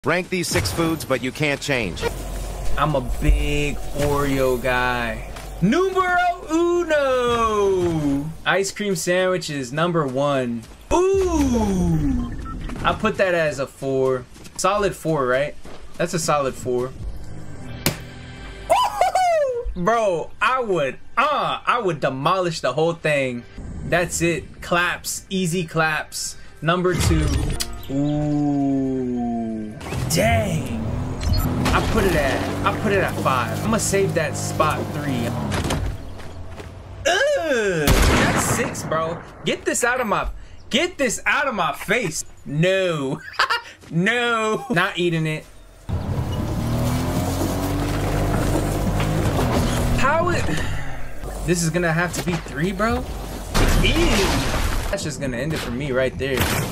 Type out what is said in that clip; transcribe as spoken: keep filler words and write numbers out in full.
Rank these six foods, but you can't change. I'm a big Oreo guy. Numero uno. Ice cream sandwich is number one. Ooh. I put that as a four. Solid four, right? That's a solid four. Bro, I would, uh, I would demolish the whole thing. That's it. Claps. Easy claps. Number two. Ooh. Dang. I put it at, I put it at five. I'm gonna save that spot three. Ugh. That's six, bro. Get this out of my, get this out of my face. No. No. Not eating it. How it? This is gonna have to be three, bro. Ew. That's just gonna end it for me right there.